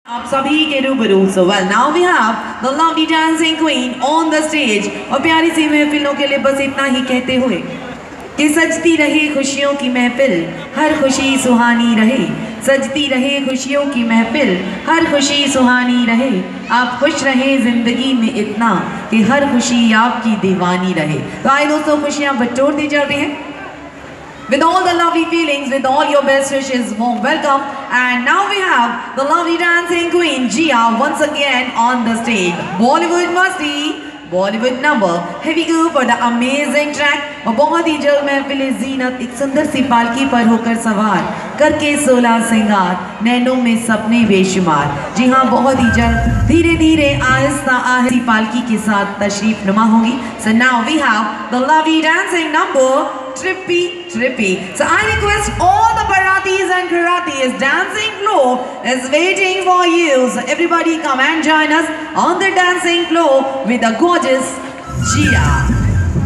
आप सभी के रूबरू। So well, now we have the lovely dancing queen on the stage। और प्यारी सी महफिलों के लिए बस इतना ही कहते हुए कि सजती रहे खुशियों की महफिल, हर खुशी सुहानी रहे। सजती रहे खुशियों की महफिल, हर खुशी सुहानी रहे। आप खुश रहे जिंदगी में इतना कि हर खुशी आपकी दीवानी रहे। तो आए दोस्तों, खुशियाँ बटोरती चल रही हैं। With all the lovely feelings, with all your best wishes, warm welcome. And now we have the lovely dancing queen Jia once again on the stage. Bollywood Masti, Bollywood number. Here we go for the amazing track. और बहुत ही जल्द महफिल ज़ीनत एक सुंदर सी पालकी पर होकर सवार करके 16 सिंगार, नैनों में सपने बेशुमार। जी हाँ, बहुत ही जल्द धीरे धीरे आहिस्ता आहिस्ता पालकी के साथ तशरीफ नुमा होगी। So now we have the lovely dancing number Trippy Trippy। So I request all the Baratis and Karatis, dancing floor is waiting for you. So everybody come and join us on the dancing floor with the gorgeous Jia।